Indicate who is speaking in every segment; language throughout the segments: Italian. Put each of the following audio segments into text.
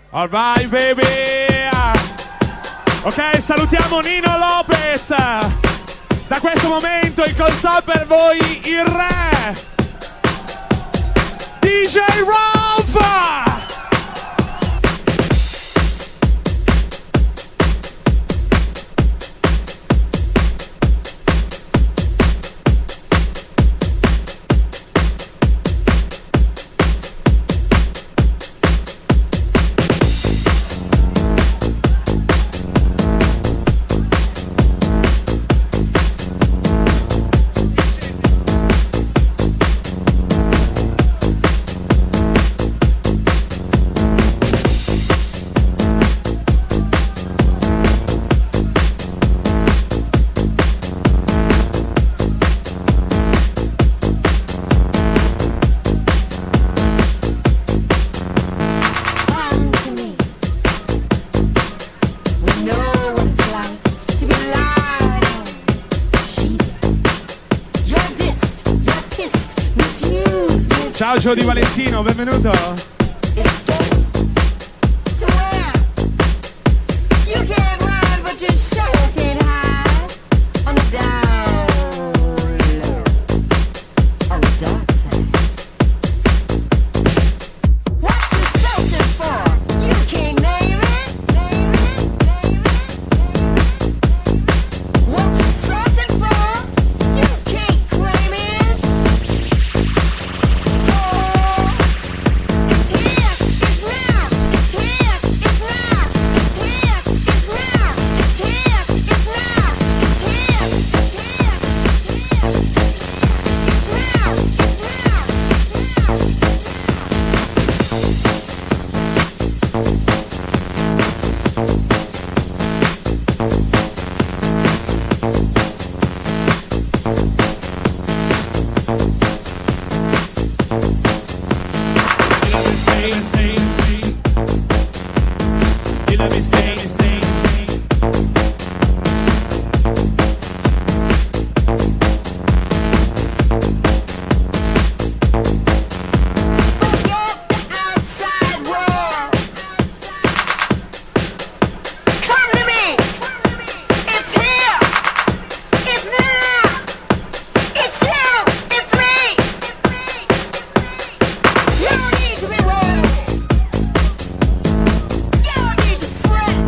Speaker 1: Alright baby. Ok, salutiamo Nino Lopez. Da questo momento il console per voi il re DJ Ralph. Ciao Gio Di Valentino, benvenuto.
Speaker 2: Friend.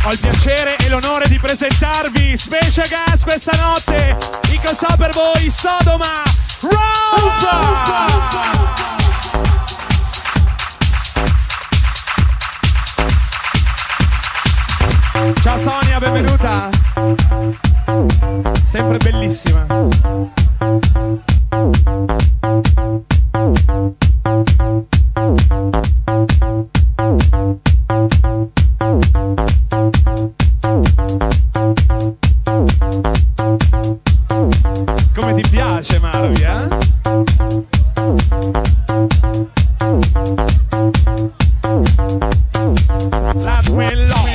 Speaker 1: Ho il piacere e l'onore di presentarvi Special Guest questa notte. In cosa per voi Sodoma Ralph! Ciao Sonia, benvenuta. Sempre bellissima. Come ti piace Marvi, eh? Let me love.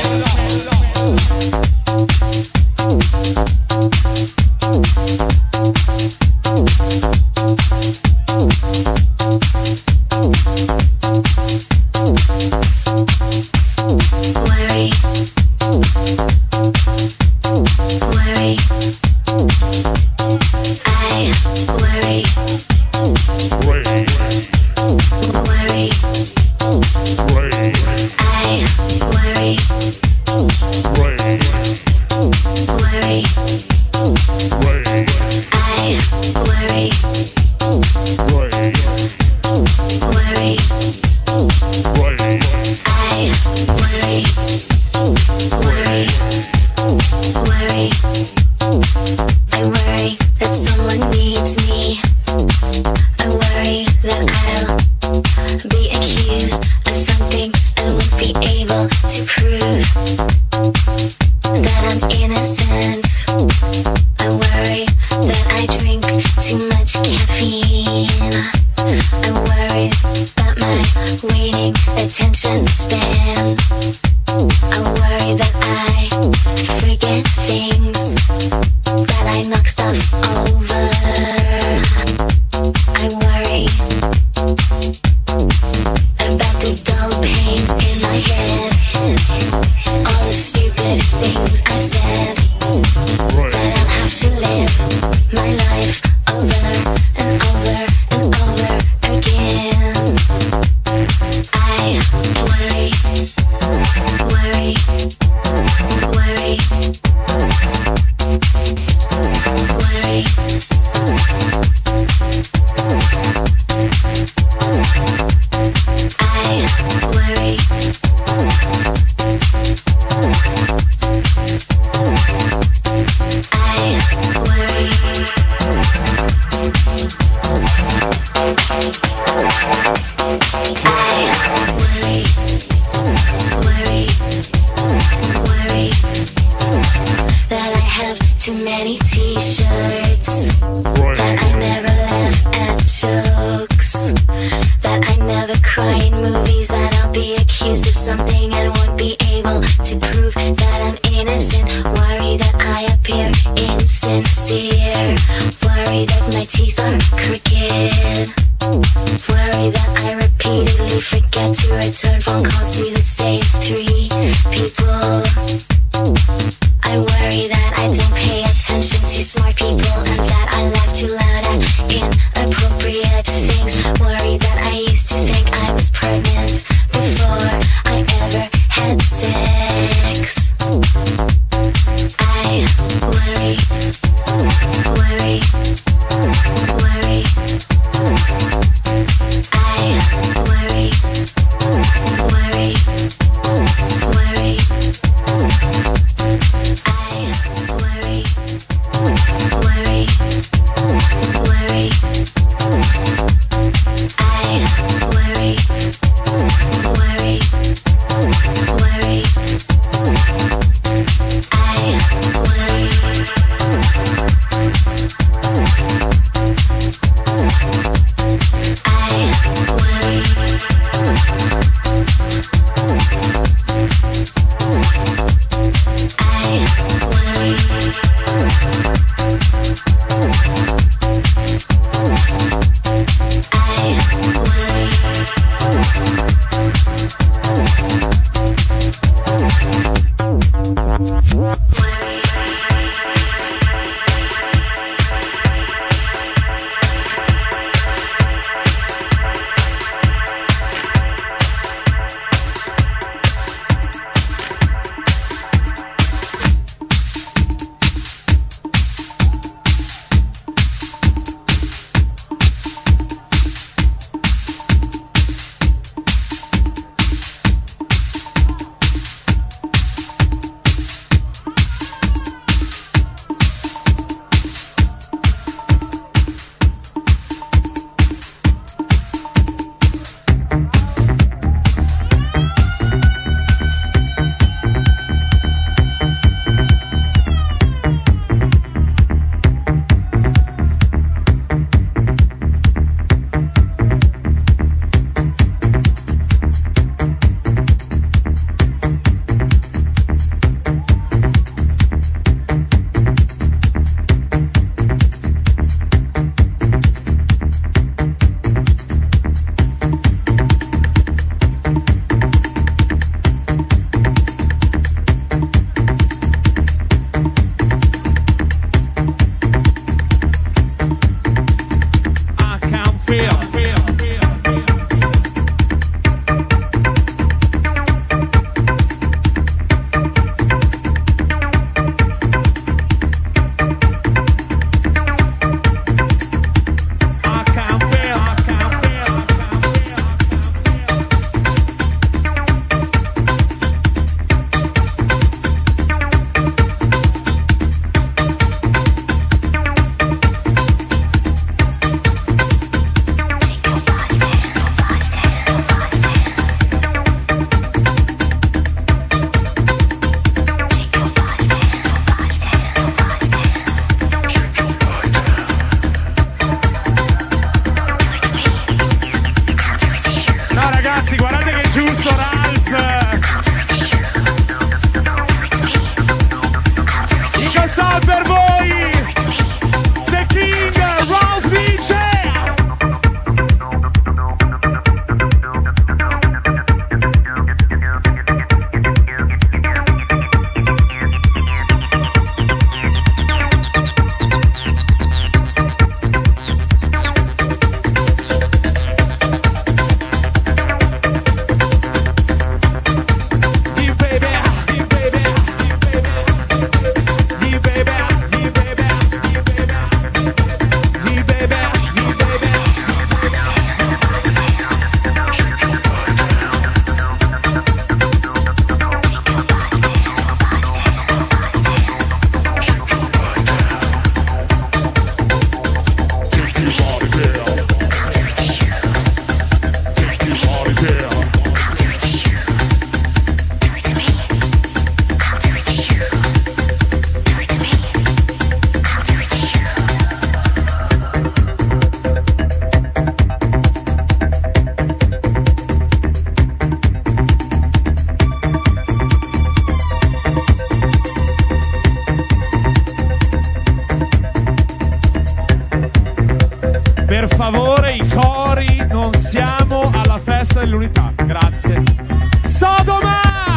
Speaker 1: dell'unità. Grazie. Sodoma!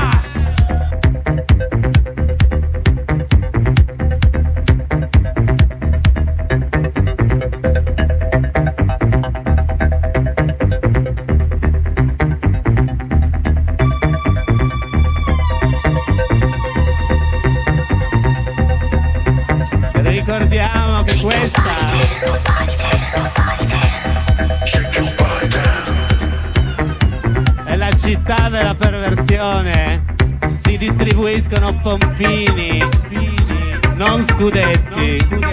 Speaker 2: Ricordiamo che questa è la città della perversione. Si distribuiscono pompini, non scudetti.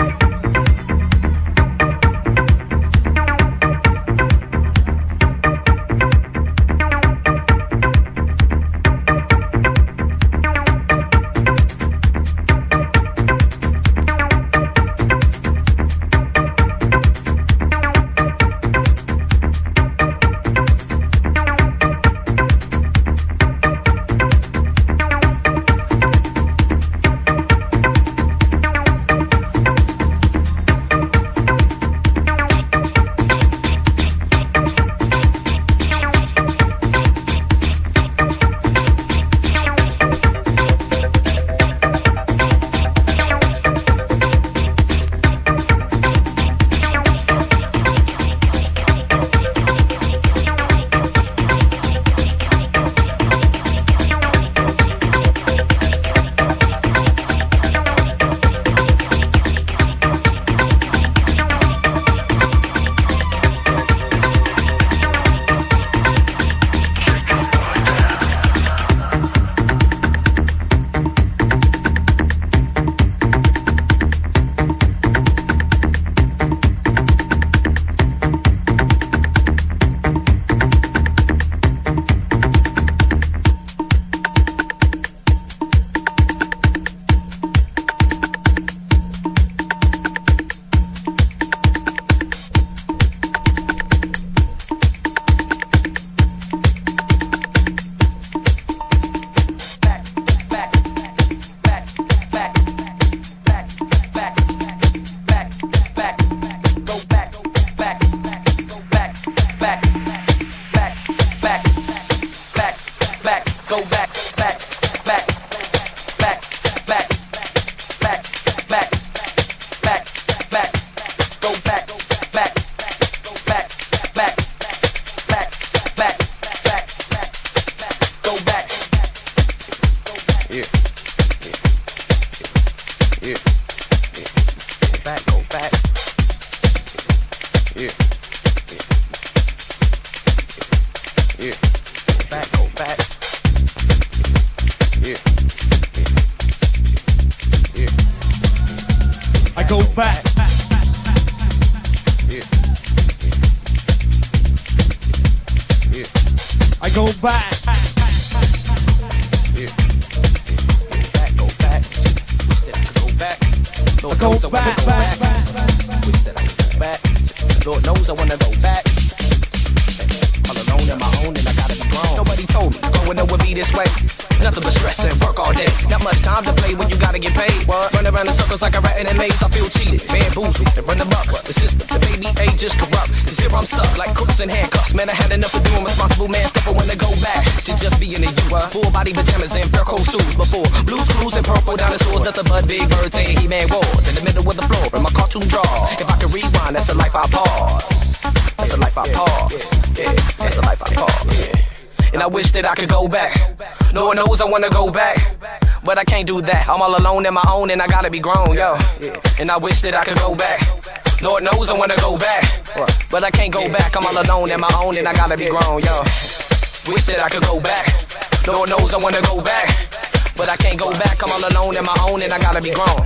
Speaker 3: I could go back. Lord knows I wanna go back, but I can't do that. I'm all alone in my own and I gotta be grown, yo. And I wish that I could go back. Lord knows I wanna go back, but I can't go back. I'm all alone in my own and I gotta be grown, yo. Wish that I could go back. Lord knows I wanna go back, but I can't go back. I'm all alone in my own and I gotta be grown.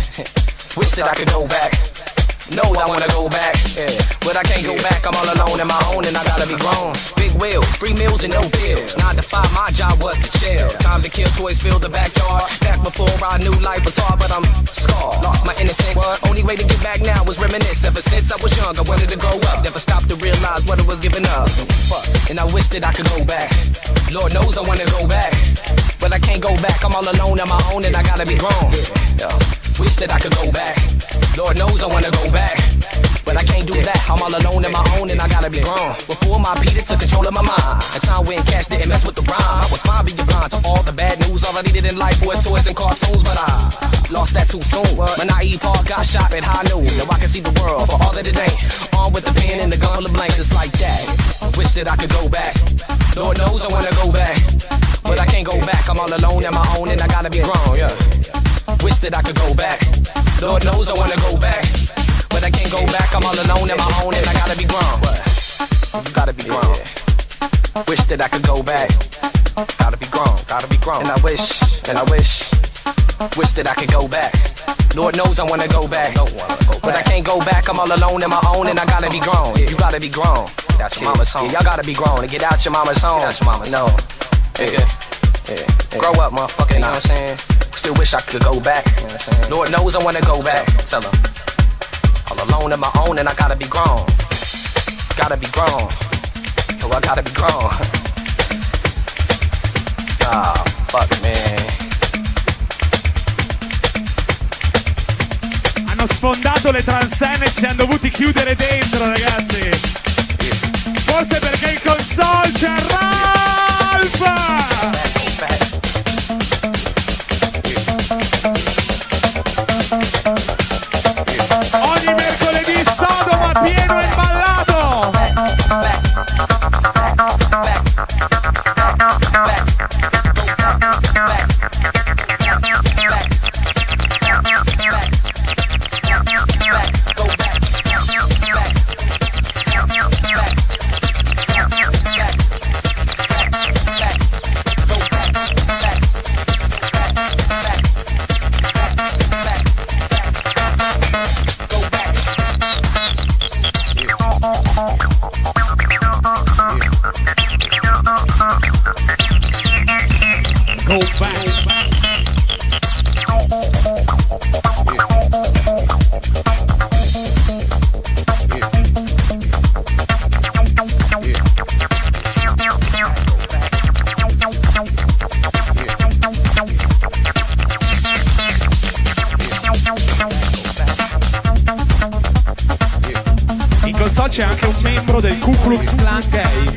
Speaker 3: Wish that I could go back. Know I wanna go back, but I can't go back. I'm all alone in my own and I gotta be grown. Big wheels, 3 meals and no bills. 9 to 5, my job was to chill. Time to kill, toys fill the backyard. Back before I knew life was hard, but I'm scarred. Lost my innocence. Only way to get back now was reminisce. Ever since I was young, I wanted to grow up. Never stopped to realize what it was giving up. And I wish that I could go back. Lord knows I wanna go back, but I can't go back. I'm all alone on my own and I gotta be grown. Wish that I could go back. Lord knows I wanna go back, but but I can't do that. I'm all alone in my own and I gotta be grown. Before my Peter took control of my mind. A time when cash didn't mess with the rhyme. I was fine being blind to all the bad news. All I needed in life were toys and cartoons, but I lost that too soon. My naive heart got shot at high noon. Now I can see the world for all that it ain't. Armed with the pen and the gun full of blanks, it's like that. Wish that I could go back. Lord knows I wanna go back, but I can't go back. I'm all alone in my own and I gotta be grown, yeah. Wish that I could go back. Lord knows I wanna go back, but I can't go back. I'm all alone in my own and I gotta be grown. Gotta be grown. Wish that I could go back. Gotta be grown, gotta be grown. And I wish that I could go back. Lord knows I wanna go back, but I can't go back. I'm all alone in my own and I gotta be grown. You gotta be grown. Out your mama's home. Yeah, y'all gotta be grown and get out your mama's home. Get out your mama's home. Yeah. Grow up, motherfucker. You know what I'm saying? Still wish I could go back. You know what I'm saying? Lord knows I wanna go back. Tell him. All alone in my own and I gotta be grown. Gotta be grown. Yo, I gotta be grown. Ah, fuck, man.
Speaker 1: Hanno sfondato le transenne e ci hanno dovuti chiudere dentro, ragazzi. Forse perché in console c'è Ralph! Ogni mercoledì Sodoma pieno e ballato! C'è anche un membro del Ku Klux Klan gay.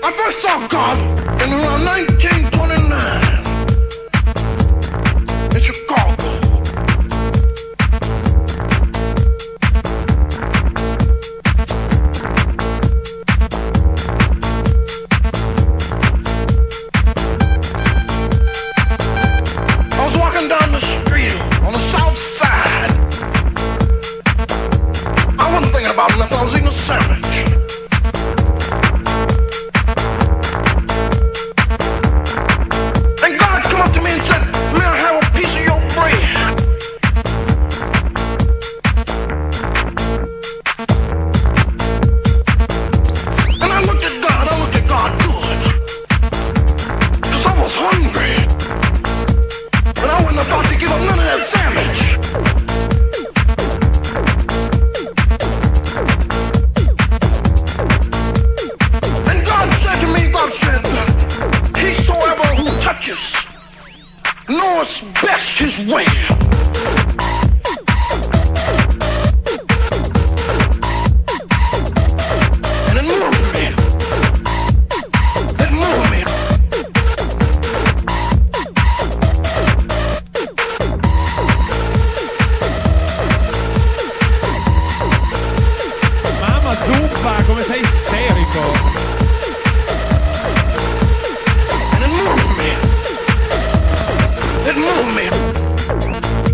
Speaker 4: I first saw God in around 1929 in Chicago. I was walking down the street on the south side. I wasn't thinking about nothing, I was eating a sandwich. And God come up to me and said, may I have a piece of your bread? And I looked at God good. Because I was hungry. And I wasn't about to give up none of that sandwich. And God said to me, God said, whosoever who touches knows best his way. And it moved me. It moved me.
Speaker 1: Mamma Zuppa, come sei isterico!
Speaker 4: And it moved me. It moved me.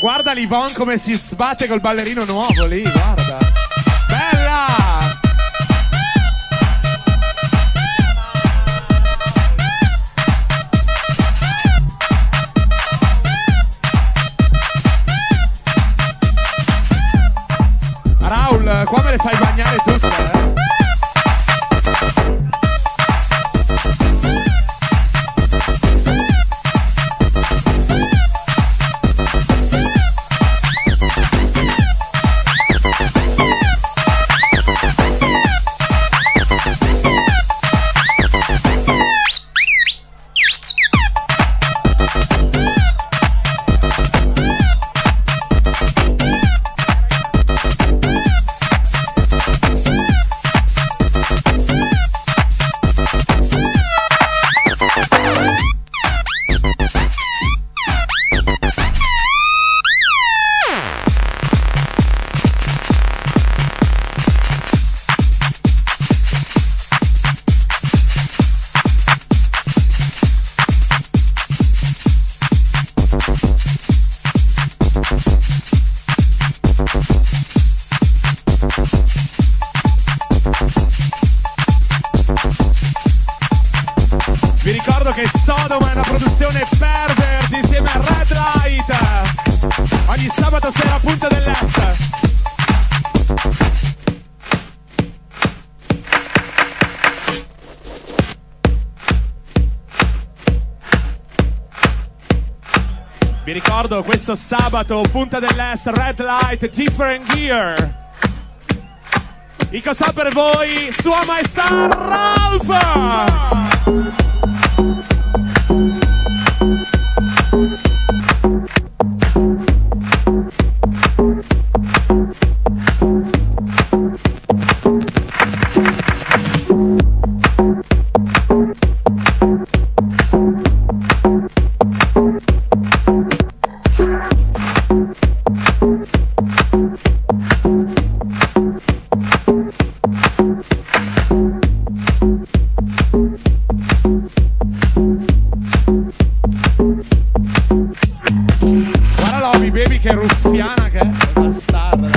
Speaker 1: guarda l'Yvonne come si sbatte col ballerino nuovo lì, guarda. Bella! Raul, qua me le fai bagnare tutte, eh? Vi ricordo che Sodom è una produzione Pervert insieme a Red Light ogni sabato sera a Punta dell'Est. Vi ricordo questo sabato Punta dell'Est, Red Light, Different Gear. I cosa per voi, Sua Maestà Ralph! Che ruffiana che è, bastarda.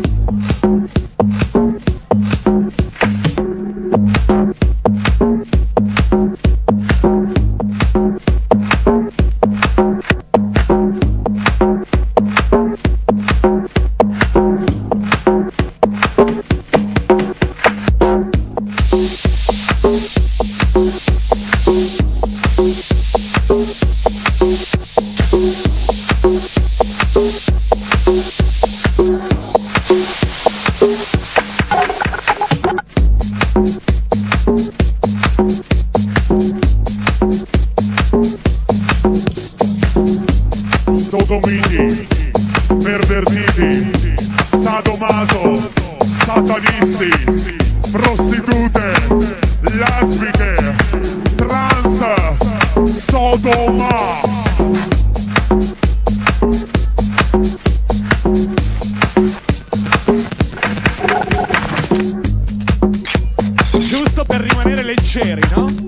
Speaker 5: Sodomiti, pervertiti, sadomaso, satanisti, prostitute, lesbiche, trans, sodoma.
Speaker 1: Giusto per rimanere leggeri, no?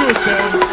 Speaker 1: tutte.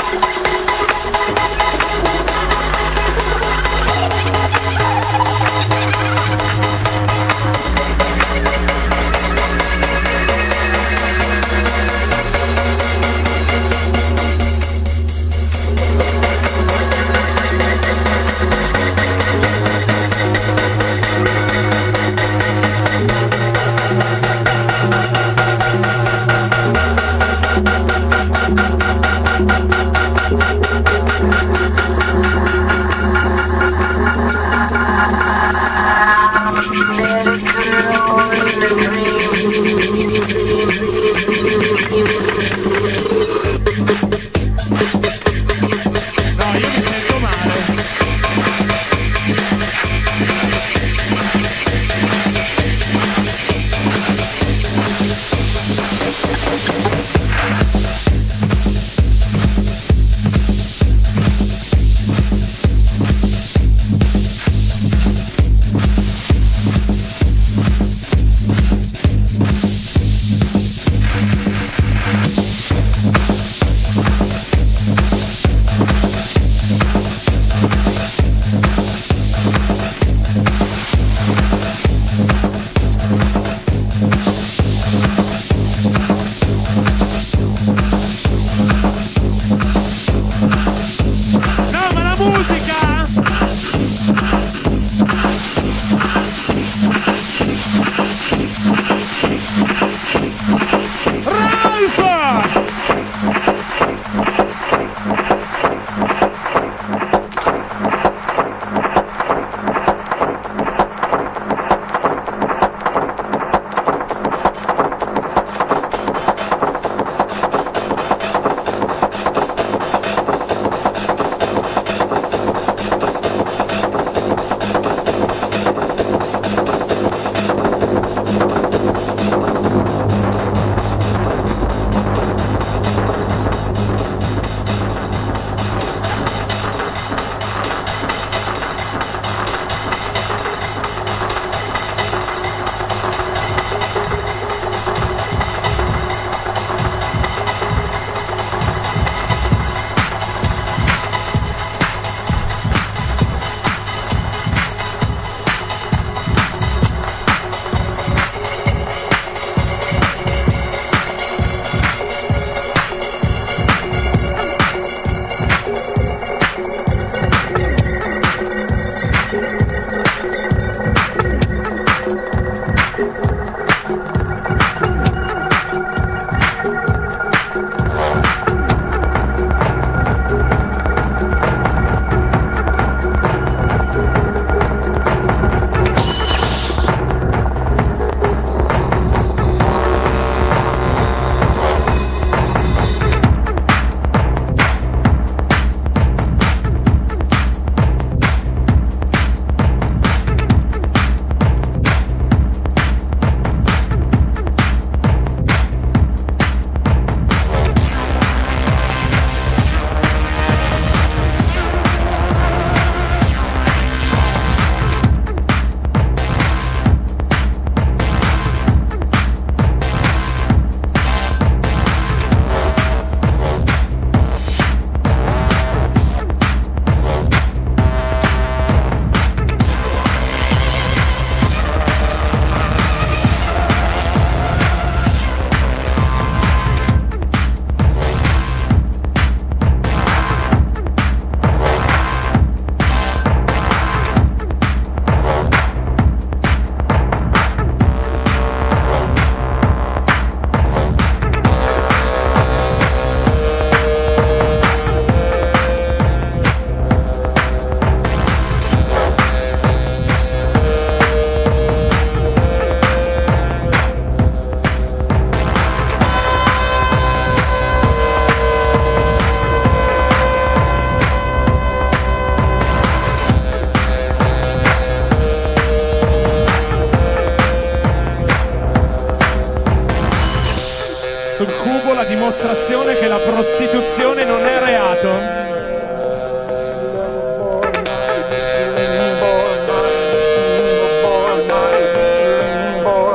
Speaker 1: dimostrazione che la prostituzione non è reato.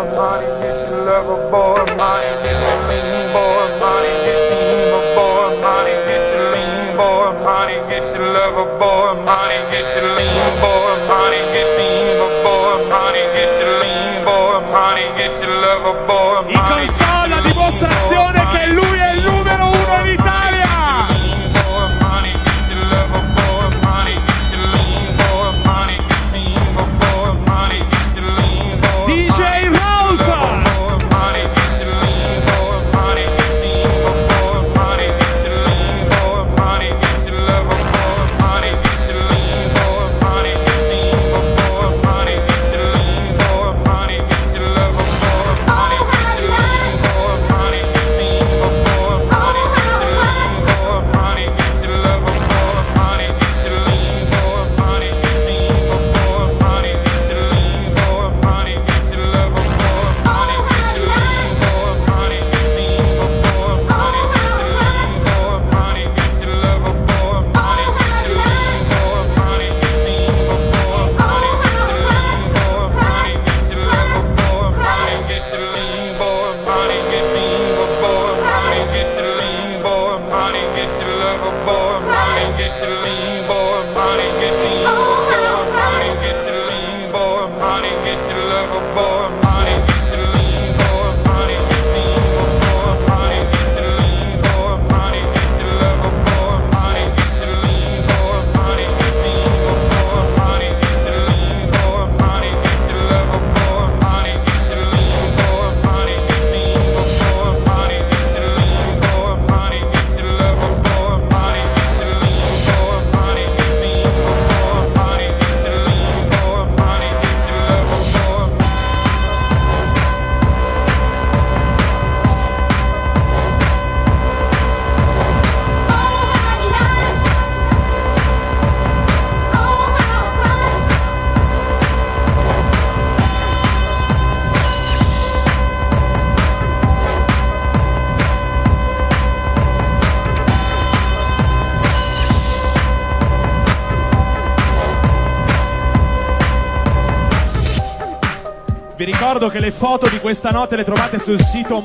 Speaker 6: Boy,
Speaker 1: In console la dimostrazione che lui è il numero uno in Italia. DJ Ralph. Vi ricordo che le foto di questa notte le trovate sul sito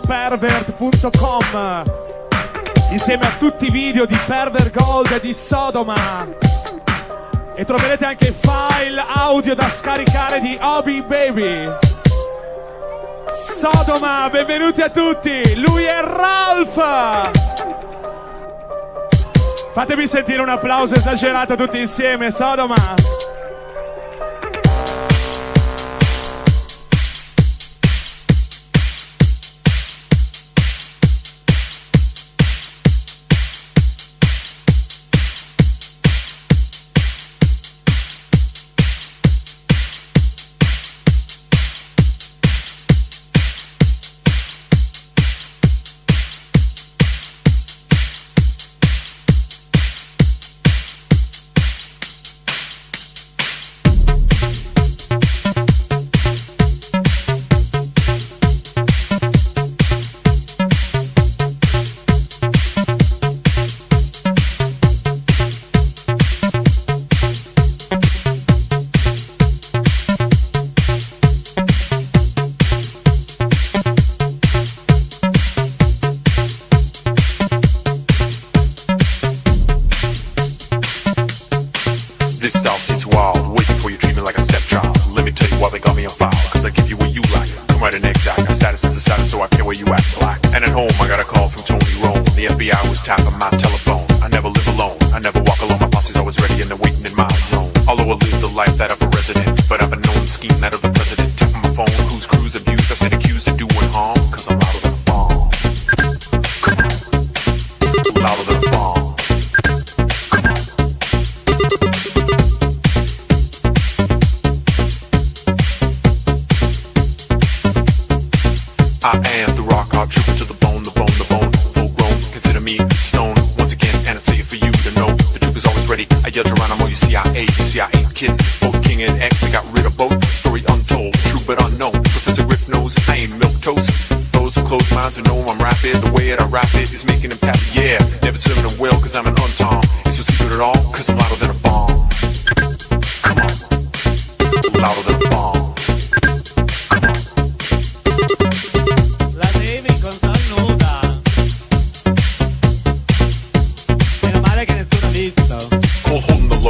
Speaker 1: mondopervert.com insieme a tutti i video di Pervert Gold e di Sodoma, e troverete anche file audio da scaricare di Obi Baby. Sodoma, benvenuti a tutti, lui è Ralph. Fatemi sentire un applauso esagerato tutti insieme, Sodoma.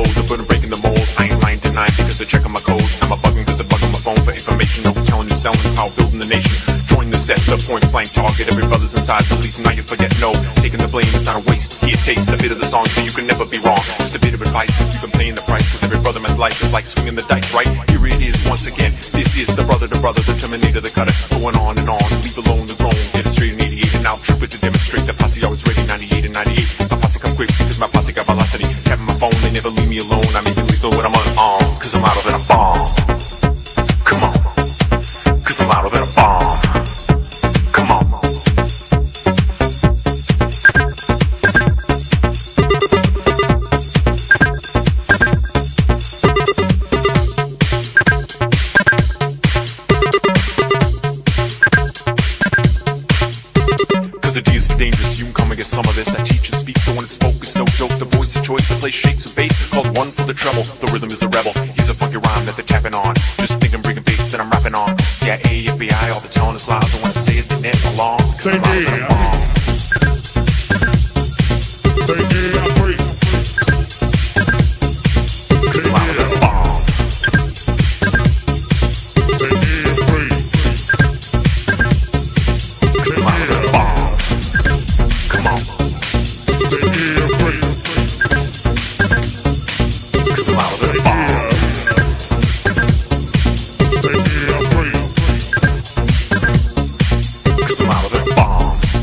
Speaker 6: Checking my code, I'm a bugging cause I'm bugging my phone for information, no telling you selling point blank target. Every brother's inside, so listen, now you forget no. Taking the blame is not a waste. Here, taste a bit of the song so you can never be wrong. Just a bit of advice, cause we've been paying the price. Cause every brother man's life is like swinging the dice, right? Here it is once again. This is the brother, the Terminator, the cutter. Going on and on, leave alone the throne. Get it straight in 88 and now trip it to demonstrate. The posse always ready, 98 and 98. My posse come quick because my posse got velocity. Tapping my phone, they never leave me alone. I make it lethal when I'm unarmed, cause I'm louder than a bomb. Come on, cause I'm louder than a bomb. Come on. Cause the D is for dangerous, you can come and get some of this. I teach and speak, so when it's spoke, it's no joke. The voice of choice, the place shakes a bass, called one for the treble. The rhythm is a rebel, he's a funky rhyme that they're tapping on. Just think I'm bringing beats that I'm rapping on. CIA, FBI, all the tone is lies. I wanna say it, they never long. Cause I'm louder than a bomb. Cause I'm louder than a bomb. Cause I'm louder than a bomb. Come on. Cause I'm louder than a bomb. Cause I'm louder than a bomb.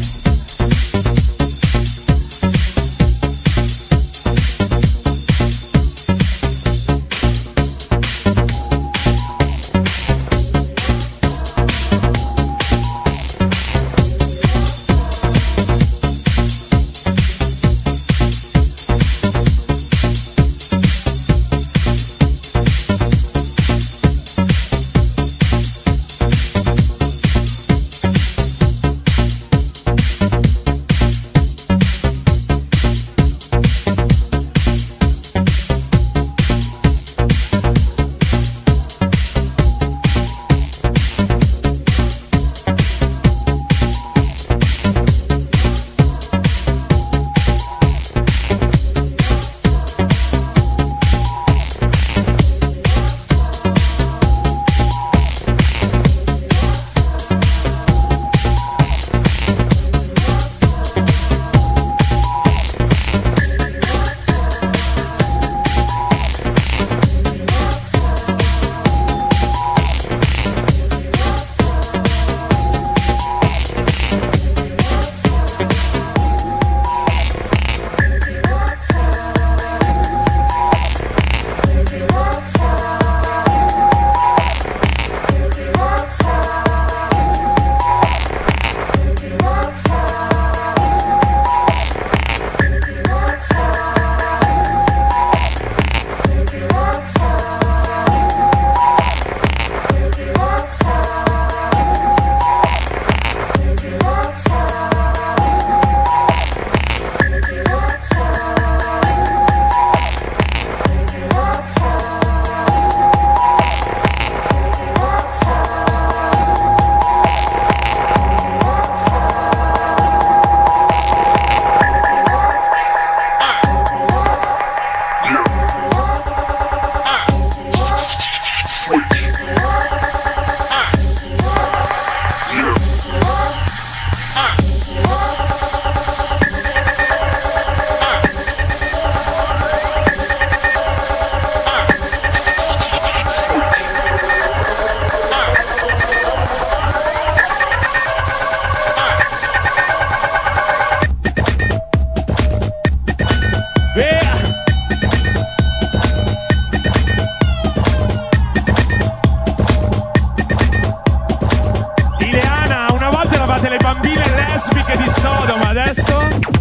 Speaker 1: lesbiche di Sodoma, adesso?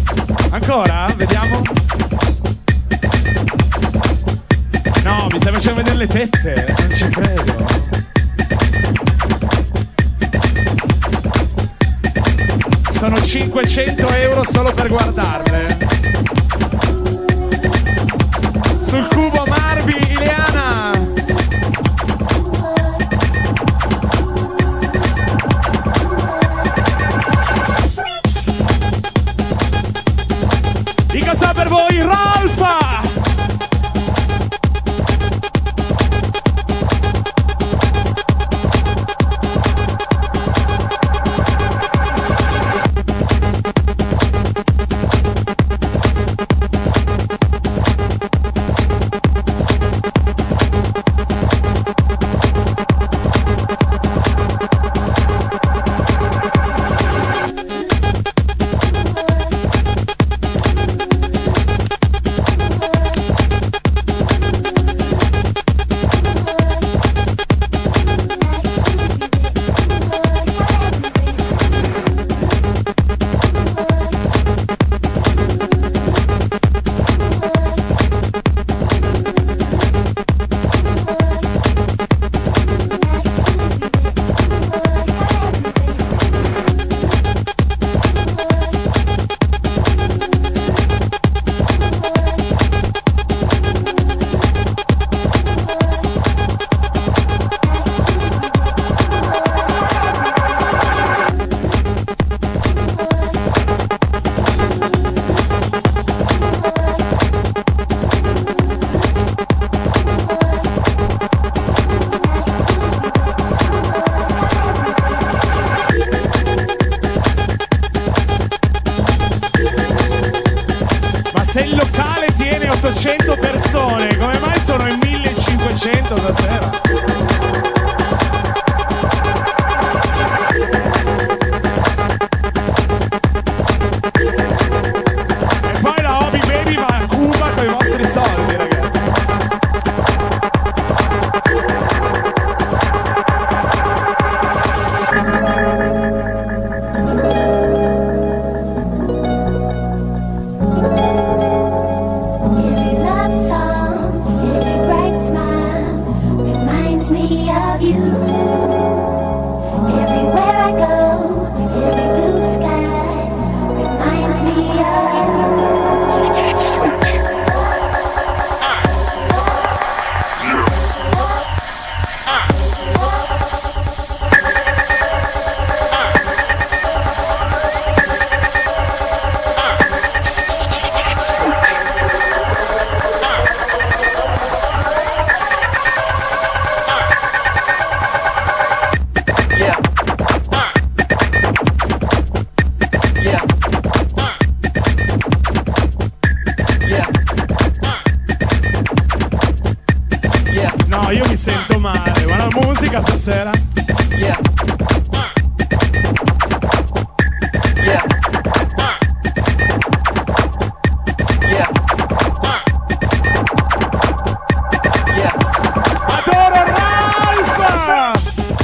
Speaker 1: Ancora? Vediamo. No, mi stai facendo vedere le tette, non ci credo. Sono 500 euro solo per guardarle. Sul cubo Marvi, Ileana. Di casa per voi, Rolfa. 100 stasera. E poi la Obi Baby va a Cuba con i vostri soldi, ragazzi. No, io mi sento male, ma la musica stasera.
Speaker 7: Yeah. Yeah. Yeah. Yeah.
Speaker 1: Adoro Ralph!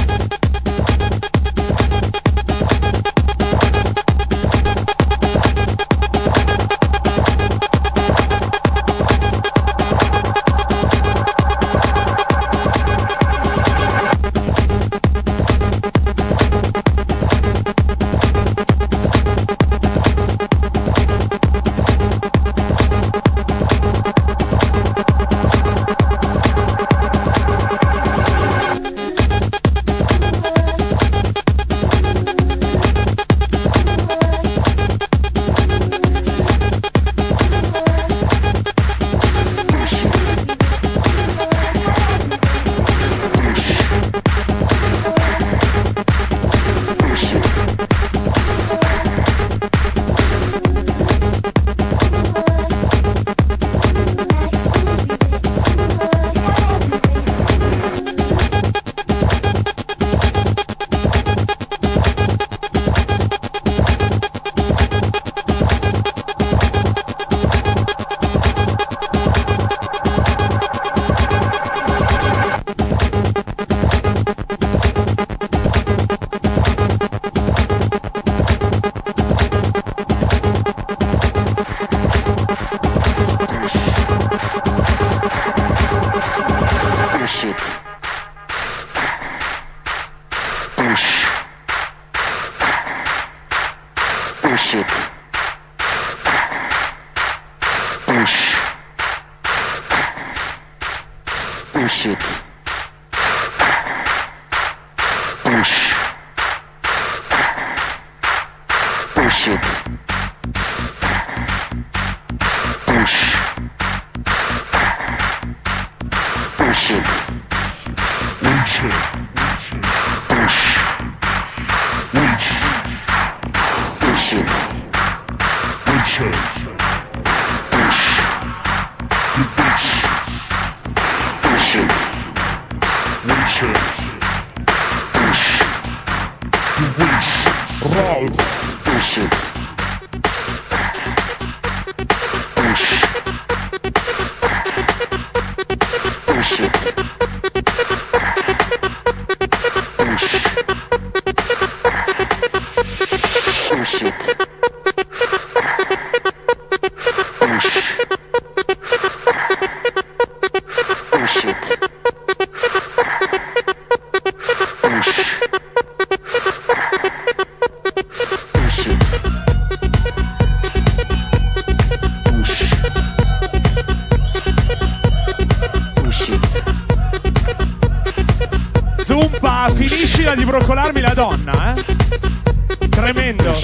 Speaker 1: Zumpa, finiscila di broccolarmi la donna, Tremendo.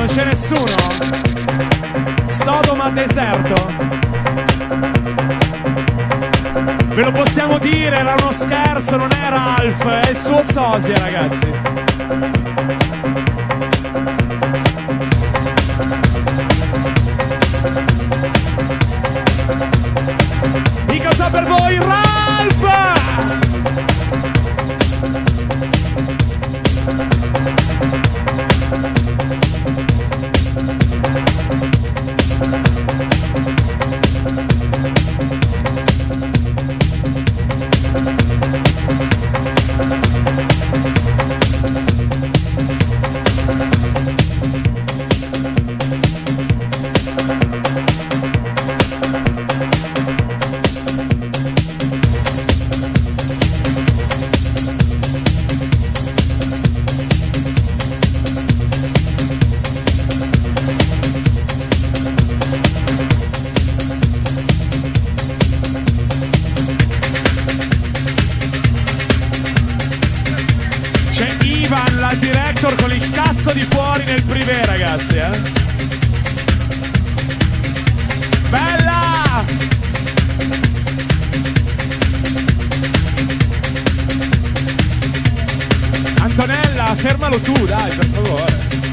Speaker 1: c'è nessuno? Sodoma deserto. Ve lo possiamo dire, era uno scherzo, non è Ralph, è il suo sosia, ragazzi. Di cosa per voi, Ralph? Con il cazzo di fuori nel privé, ragazzi, Bella! Antonella, fermalo tu, dai, per favore.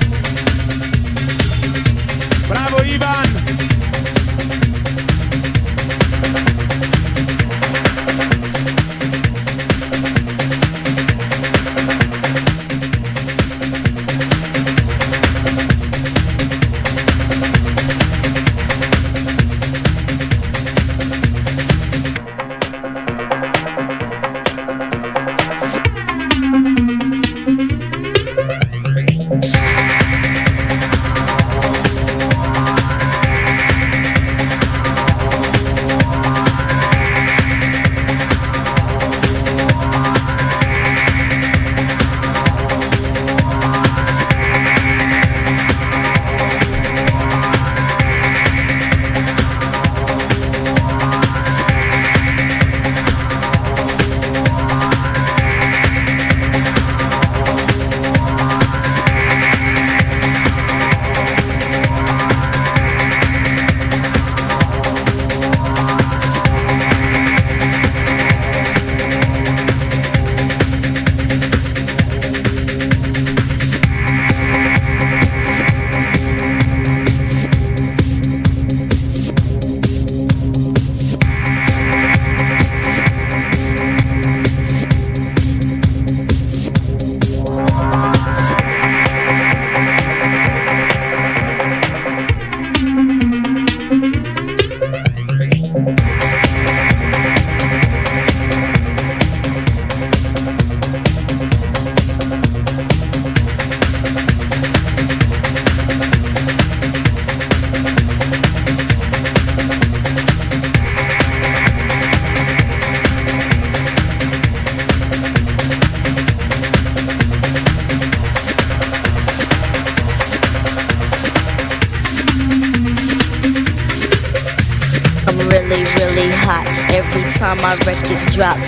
Speaker 1: Bravo Ivan!
Speaker 8: really hot every time my records drop.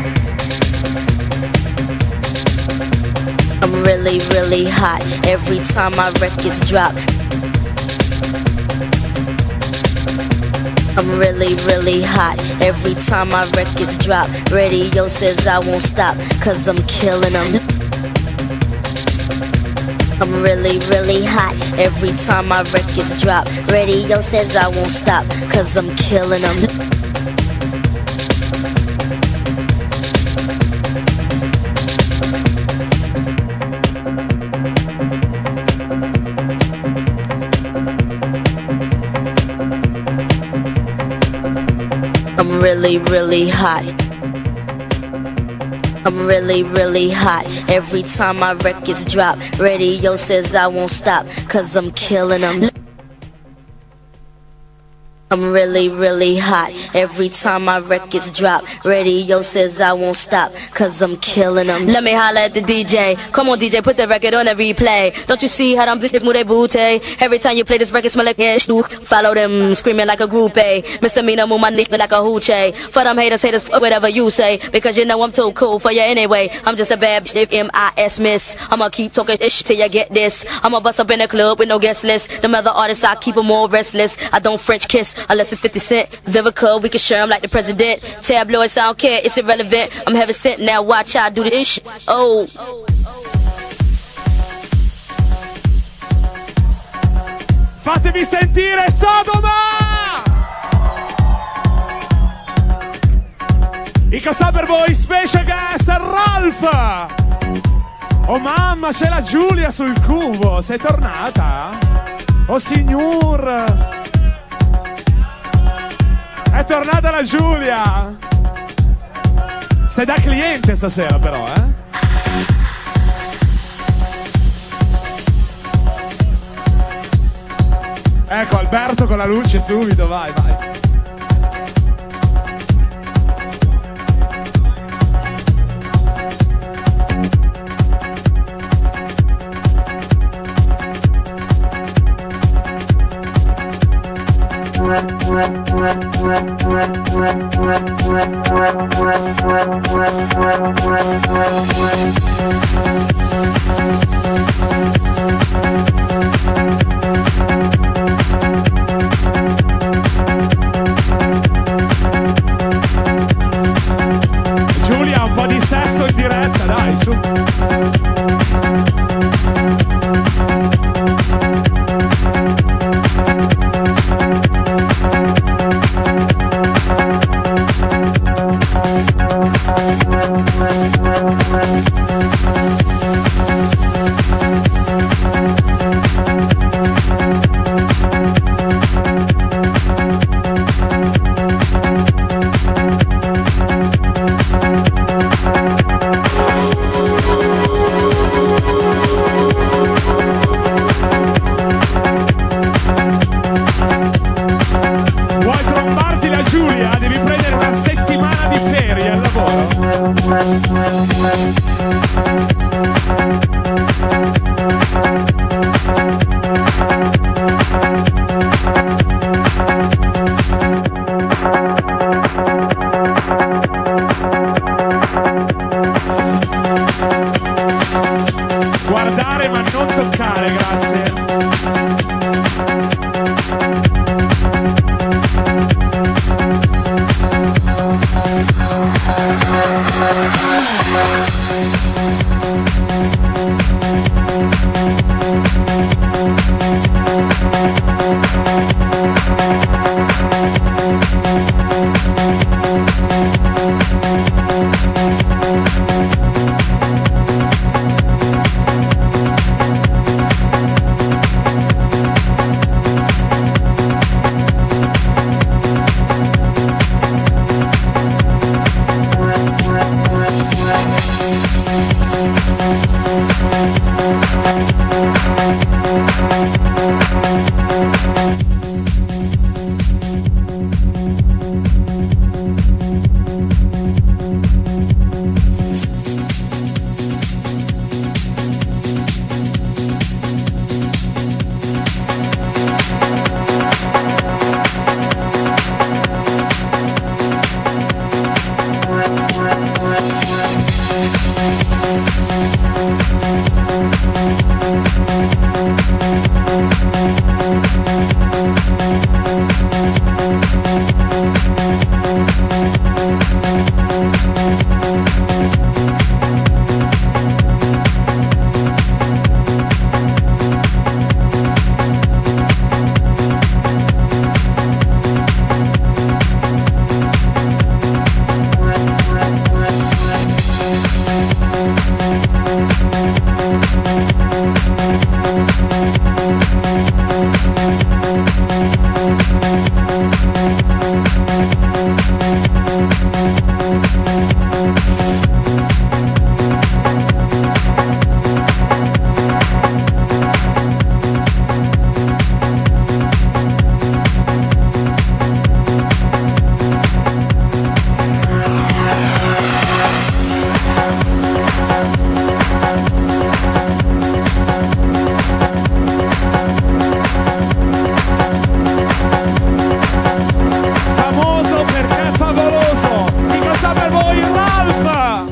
Speaker 8: I'm really, really hot every time my records drop. I'm really, really hot every time my records drop. Radio says I won't stop, cause I'm killing them. I'm really, really hot every time my records drop. Radio says I won't stop, cause I'm killing them. I'm really, really hot. I'm really, really hot every time my records drop. Radio says I won't stop, cause I'm killing them. I'm really, really hot. Every time my records drop, radio says I won't stop, cause I'm killing them. Let me holla at the DJ. Come on, DJ, put the record on the replay. Don't you see how them bitches move their booty? Every time you play this record, smell like ash. Follow them, screaming like a groupie. Misdemeanor, move my neck like a hoochie. For them haters, whatever you say. Because you know I'm too cool for you anyway. I'm just a bad bitch, M.I.S. miss. I'ma keep talking ish till you get this. I'ma bust up in the club with no guest list. Them other artists, I keep them all restless. I don't French kiss. Unless it's 50 Cent, Vivica, we can share 'em like the president. Tabloids, I don't care, it's irrelevant. I'm heaven sent, now watch I do the shit. Oh.
Speaker 1: Fatevi sentire Sodoma! I Casaber Boy Special Guest Ralph! Oh mamma, c'è la Giulia sul cubo, sei tornata? Oh signor! È tornata la Giulia! Sei da cliente stasera però, eh? Ecco Alberto con la luce subito, vai, vai. Giulia, un po' di sesso in diretta, dai, su. Guardare ma non toccare, grazie. Bella per voi, Ralph!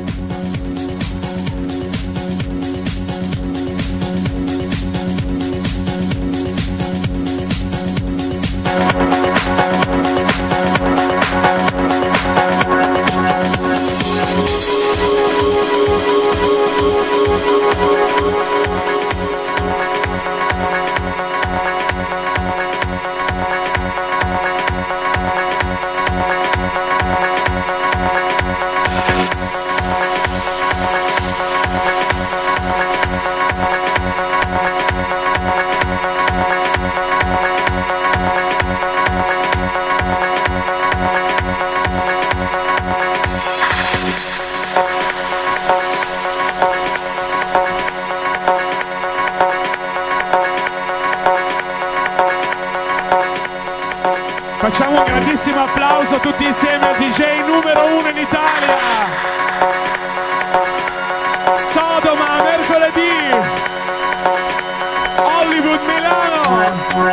Speaker 1: Facciamo un grandissimo applauso tutti insieme al DJ numero 1 in Italia, Sodoma, mercoledì, Hollywood, Milano.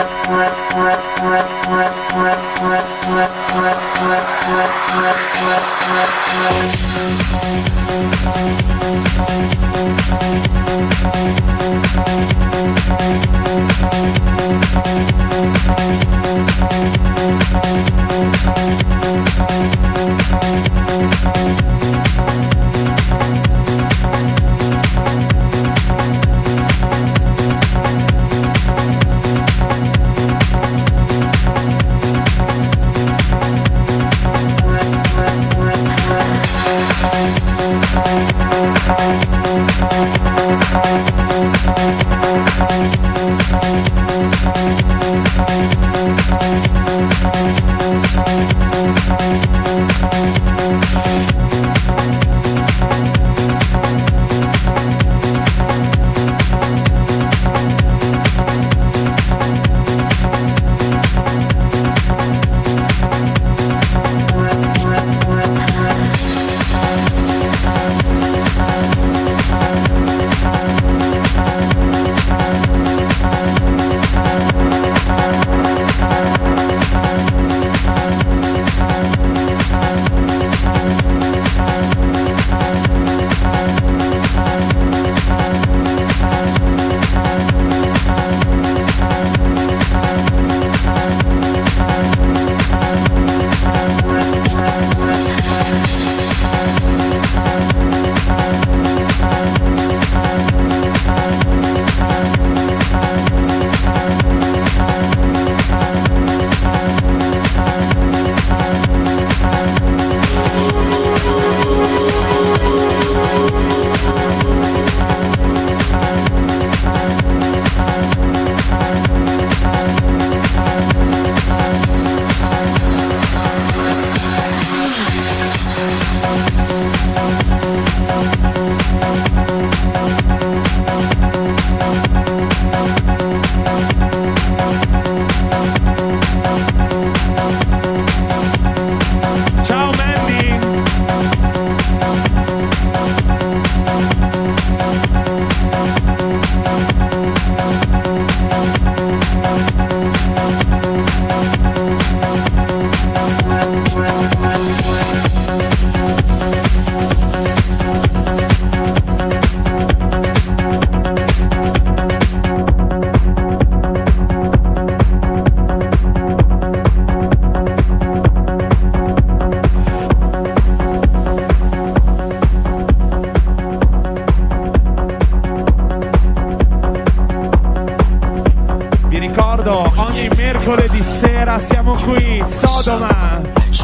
Speaker 1: Ogni mercoledì sera siamo qui, Sodoma.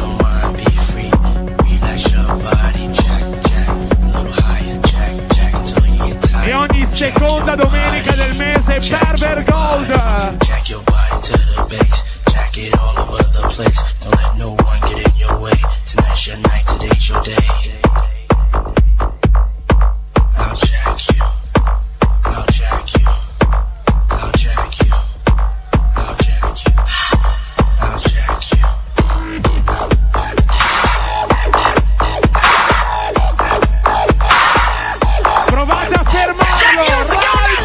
Speaker 1: E ogni seconda domenica del mese Pervert Gold. Provate a fermarlo!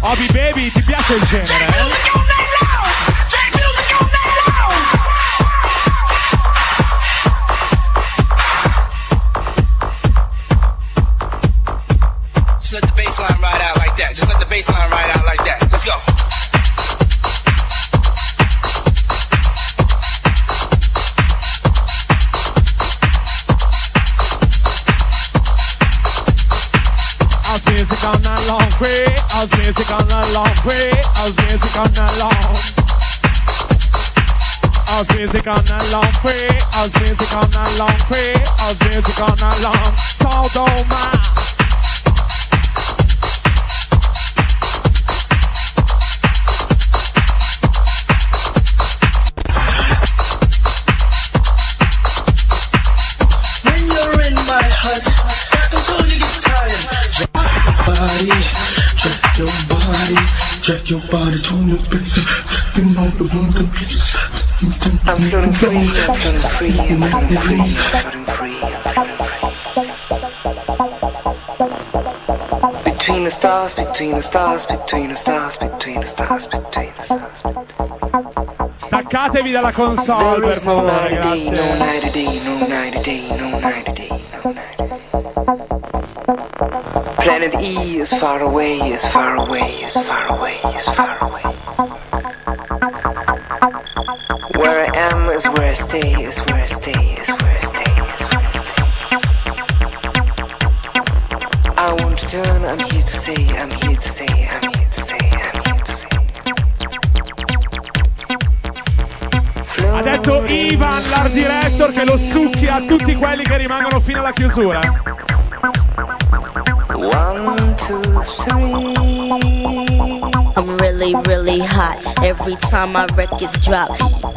Speaker 1: Obi Baby, ti piace il genere?
Speaker 3: Just let the bassline ride out like that. Just let the bassline ride out like that. Let's go.
Speaker 1: House music on that long way. House music on that long way. House music on that long. House music on that long way. House music on that long way. House music on that long. Sodoma.
Speaker 9: When you're in my hut until you get tired. Body, check your body, check your body, tune your picture, check your know the room, the pictures.
Speaker 3: I'm feeling free, I'm feeling free, I'm feeling free, I'm feeling free. Between the stars, between the stars, between the stars, between the stars, between the stars.
Speaker 1: Staccatevi dalla console, per favore, grazie.
Speaker 3: No night a day, no night a day, no night a day, no night a day. Planet E is far away, is far away, is far away, is far away. Where I am is where I stay, is where I stay, is where I stay, is where I stay. I won't turn, I'm here to say, I'm here to say, I'm here to say, I'm here to say.
Speaker 1: Ha detto Ivan, l'art director, che lo succhia a tutti quelli che rimangono fino alla chiusura.
Speaker 3: 1, 2, 3.
Speaker 8: I'm really, really hot every time my records drop.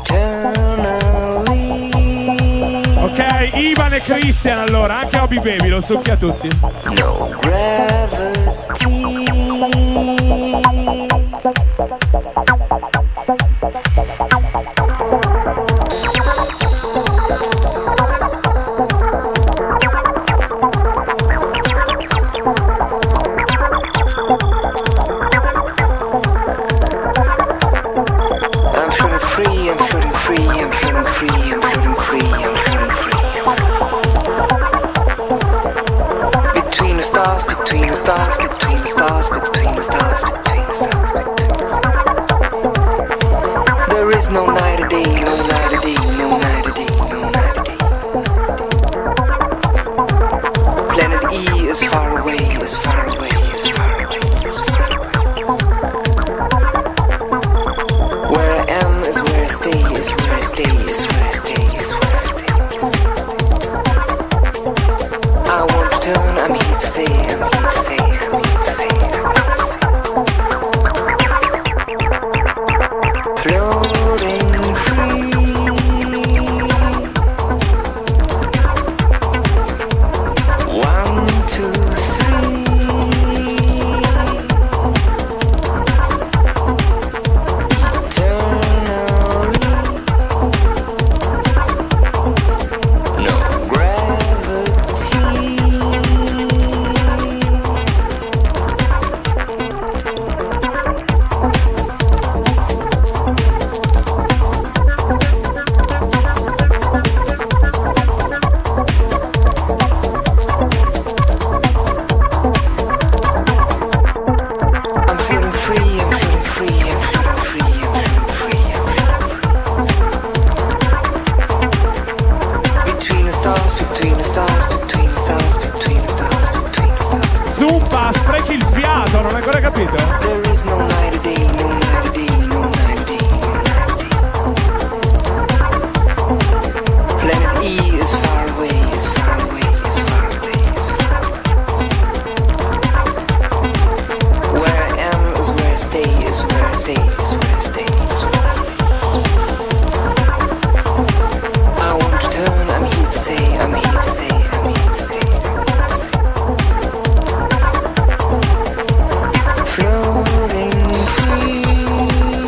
Speaker 1: Ok, Ivan e Christian allora, anche Obi Baby lo succhia a tutti.
Speaker 3: No gravity. Floating free.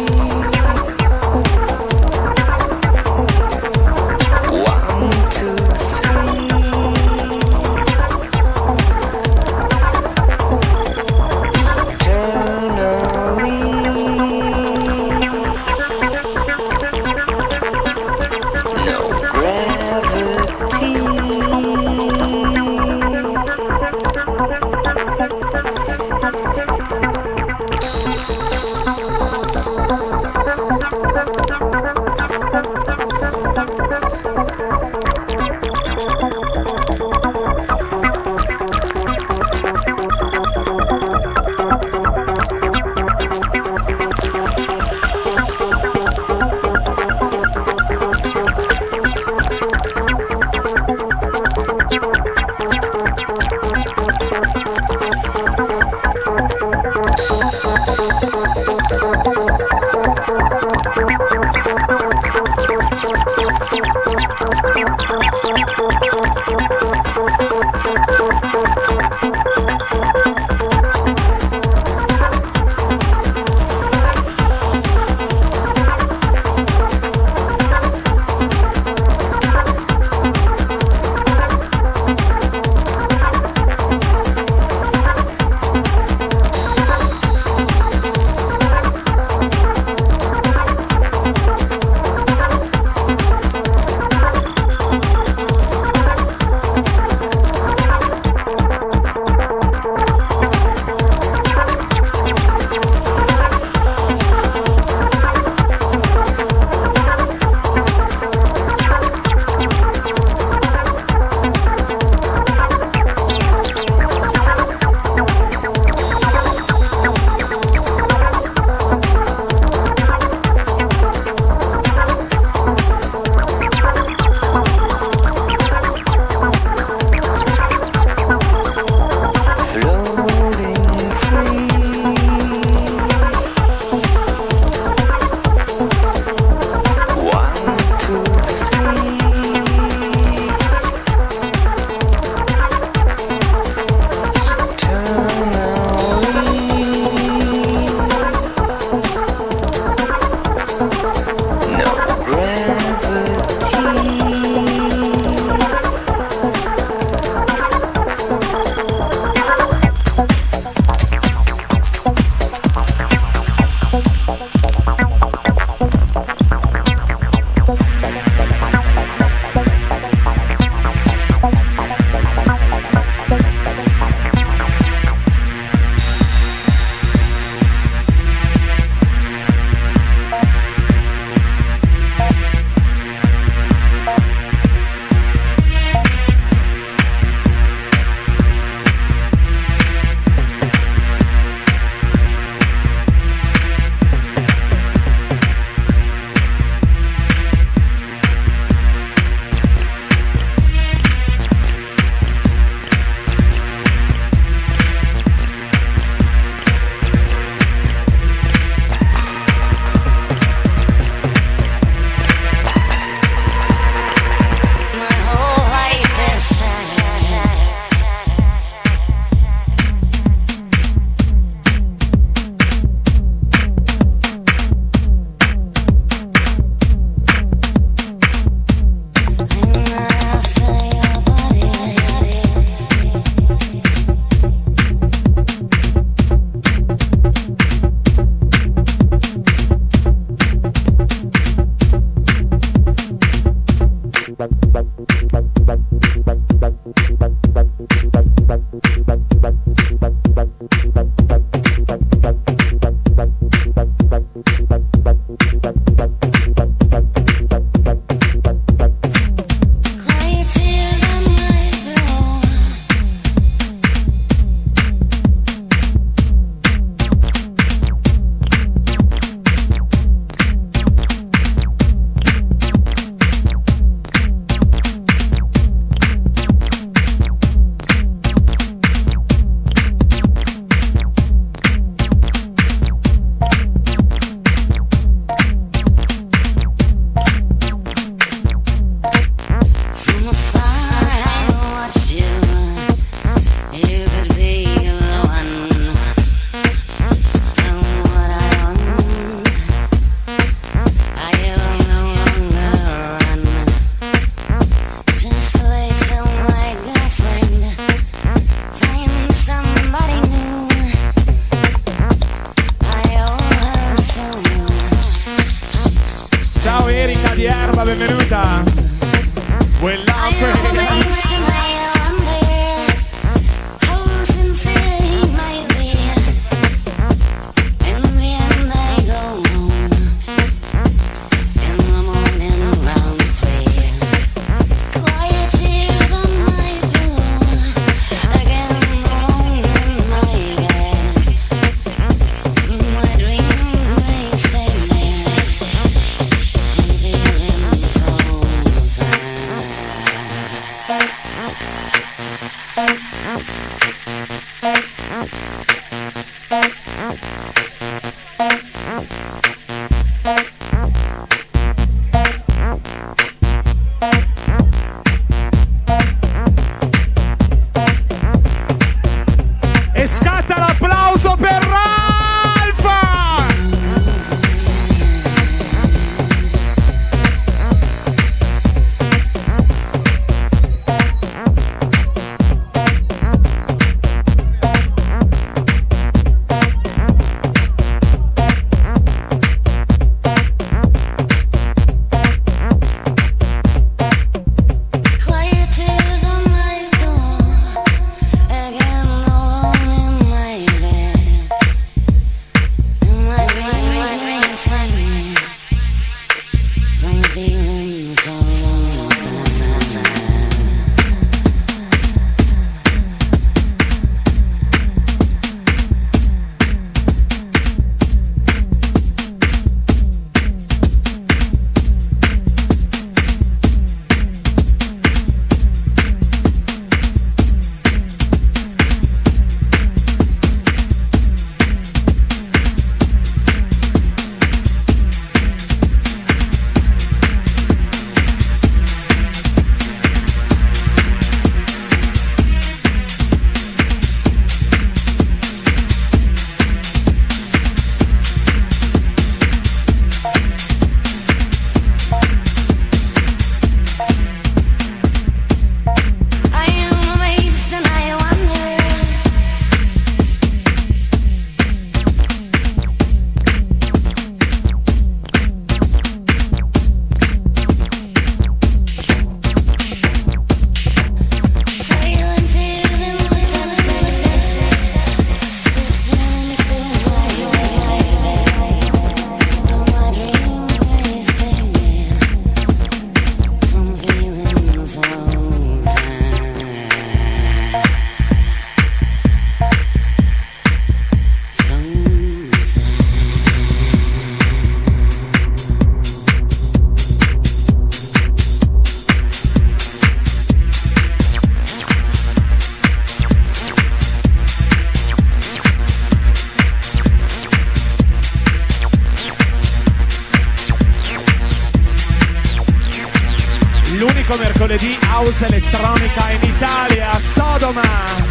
Speaker 1: l'unico mercoledì house elettronica in Italia, Sodoma.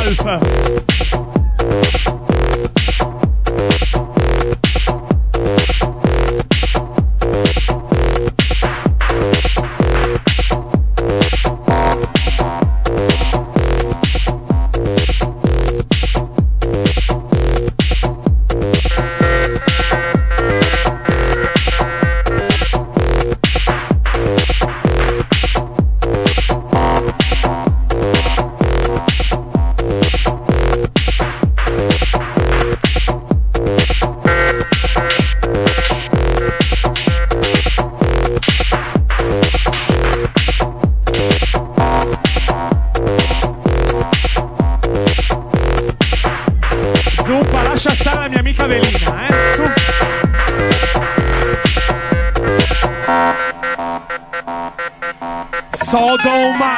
Speaker 1: Wolf. Zuppa, lascia stare la mia amica Velina, Su. Sodoma.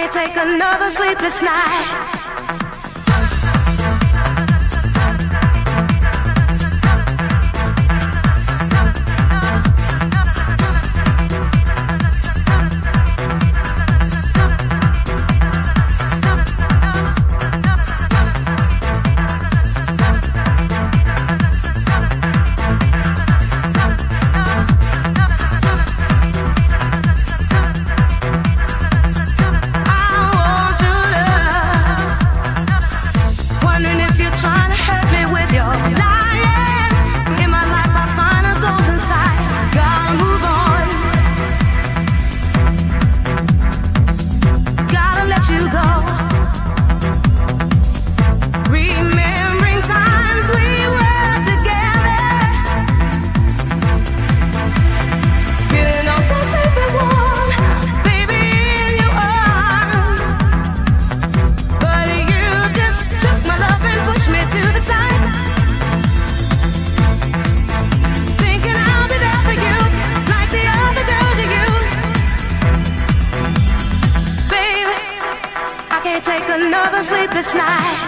Speaker 10: can't take another sleepless night. Sleepless night.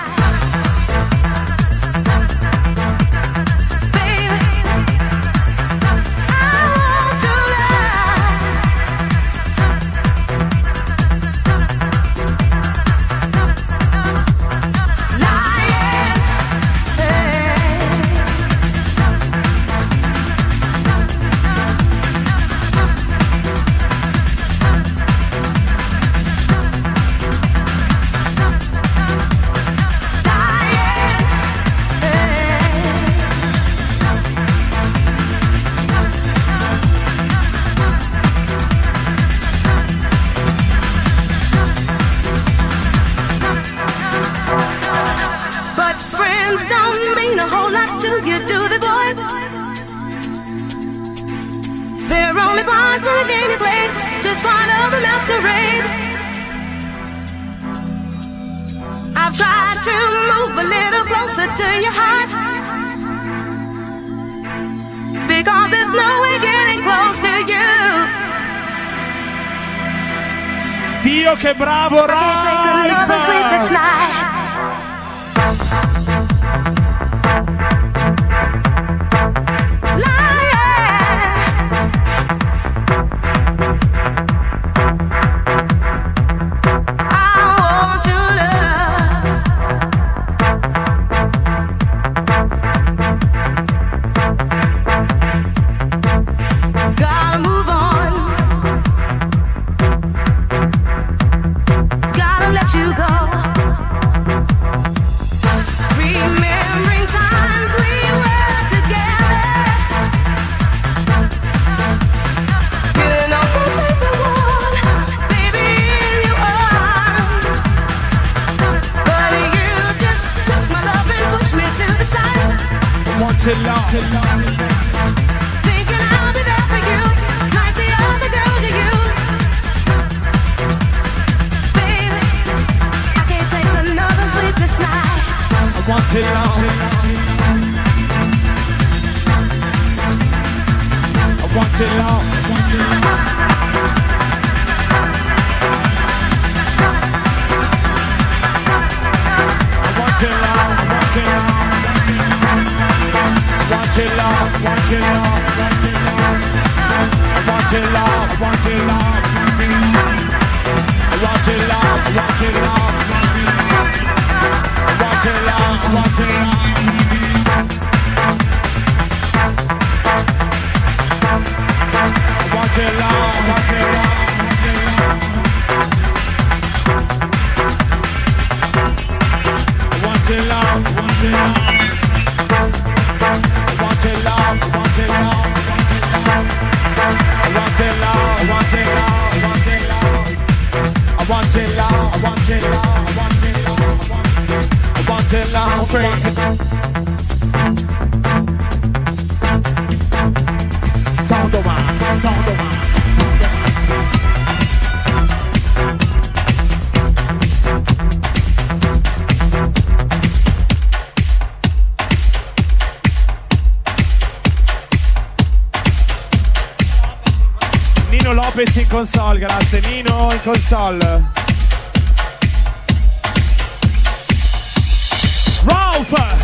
Speaker 1: Dio che bravo Ralph! Nino Lopez in console, grazie Nino in console. Ralph.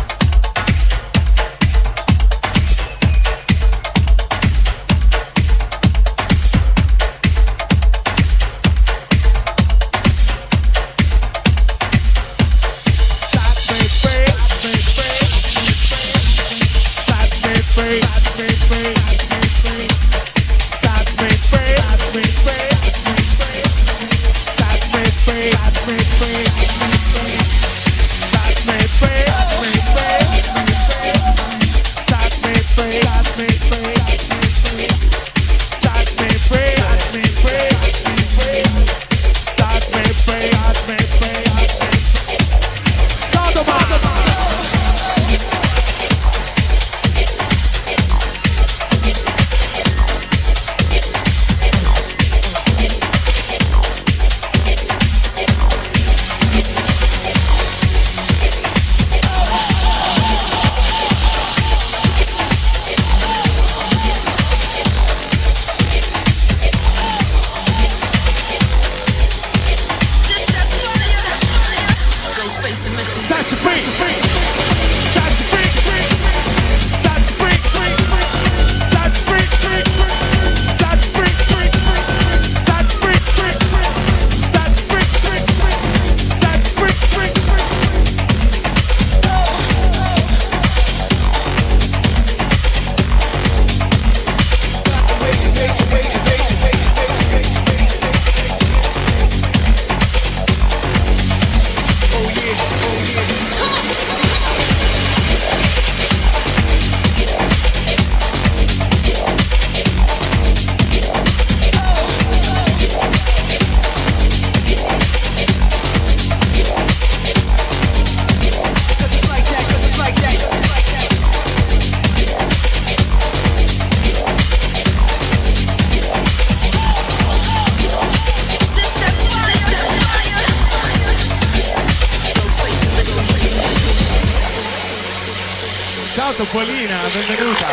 Speaker 1: Ciao Topolina, benvenuta.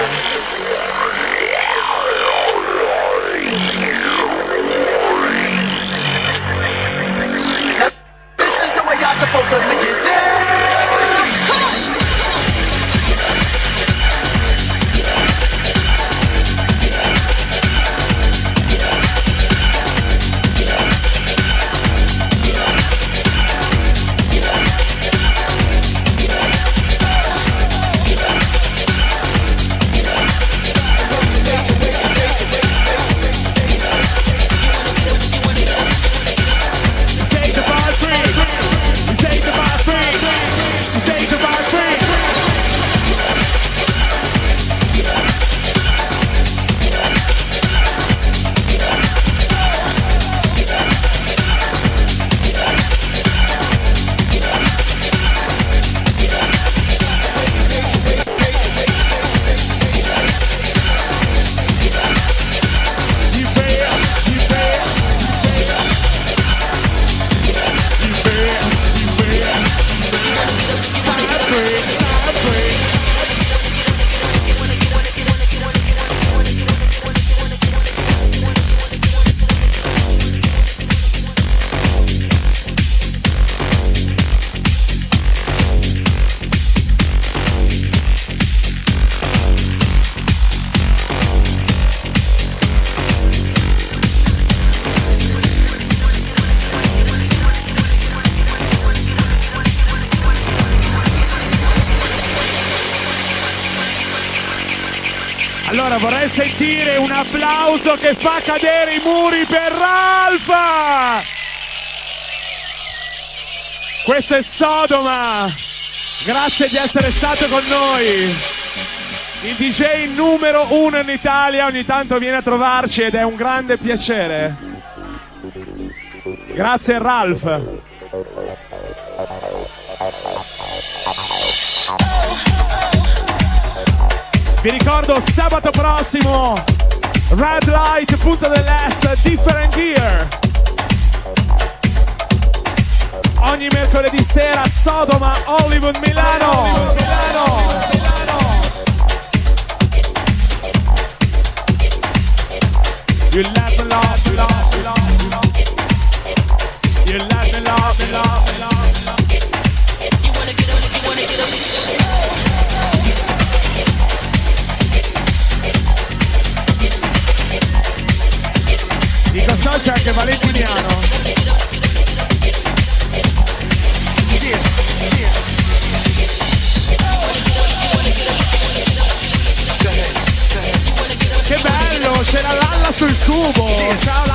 Speaker 9: This is the way y'all supposed to lick it down. Come on.
Speaker 1: Allora vorrei sentire un applauso che fa cadere i muri per Ralph! Questo è Sodoma! Grazie di essere stato con noi! Il DJ numero 1 in Italia ogni tanto viene a trovarci ed è un grande piacere. Grazie Ralph! Vi ricordo sabato prossimo Red Light, Punta dell'Est, Different Gear. Ogni mercoledì sera Sodoma, Hollywood, Milano. You let me love, you love, you love, you love. You let me love, you love, you love. You wanna get on it, you wanna get on it. c'è anche Valentiniano. Che bello, c'è la Lalla sul cubo. Ciao